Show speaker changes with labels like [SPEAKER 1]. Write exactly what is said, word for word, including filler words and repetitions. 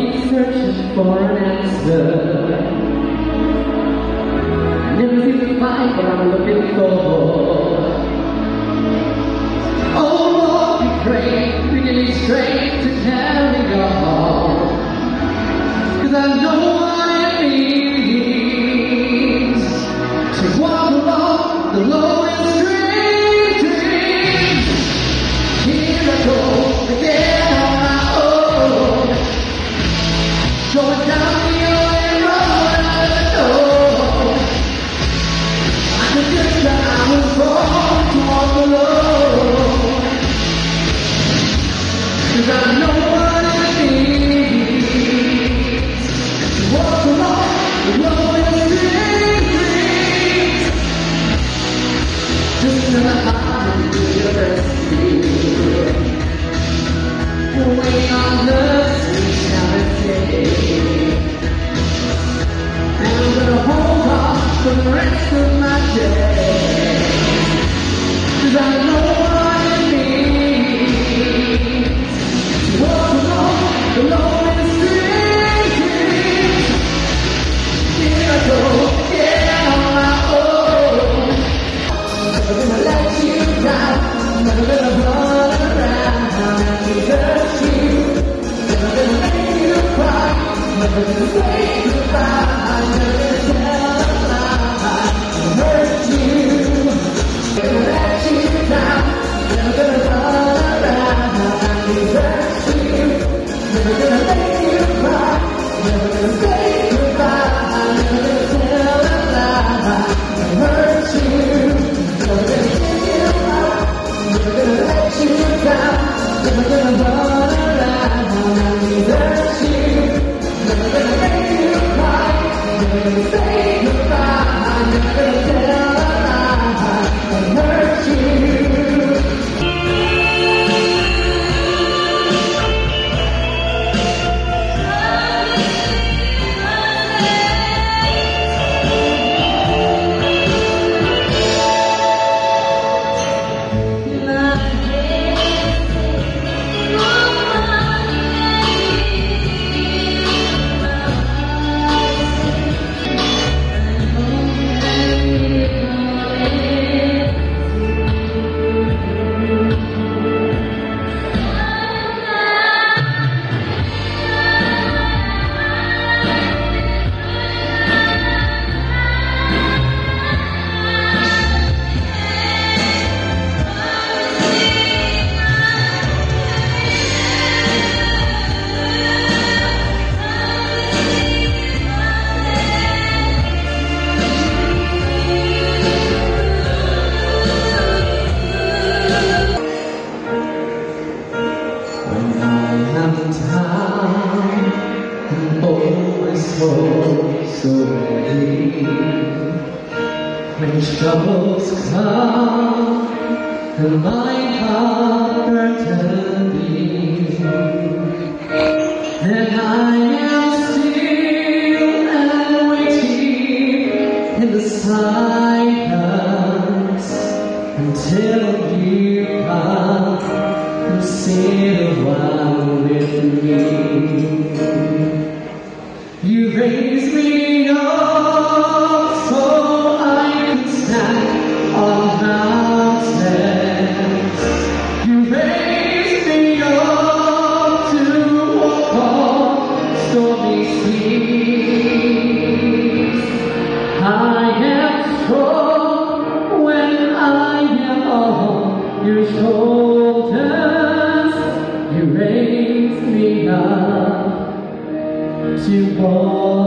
[SPEAKER 1] be searching for an answer. Never really find what I'm looking for. Oh Lord, we pray, we need strength to carry on. Cause I know what it means to walk along the lowest street dream. Here I go again on my own, going down the only road I know. I forget that I was born to walk alone. Cause I know what it means to walk along the lowest street dreams. Just another heart to your rescue, waiting on the reality. And I'm gonna hold on for the rest of my day. Cause I know what it means to walk along the lowest street dreams. Here I go, yeah, on my own. Never gonna let you down, never gonna run around and desert you. Never gonna make you cry, never gonna say goodbye, never gonna tell a lie and hurt you. Never gonna let you down, never gonna run around and desert you. Never gonna make you cry, never gonna say goodbye, never gonna tell a lie and hurt you. Never gonna give you up, never gonna let you down, never gonna run around and desert you. Never gonna make you cry, never gonna say goodbye, never gonna tell a lie and hurt you. When troubles come and my heart burdened, and I am still and waiting in the silence until you come and sit a while with me. You raise me up so I can stand on mountains. You raise me up to walk on stormy seas. I am strong when I am on your shoulders. You raise me up to walk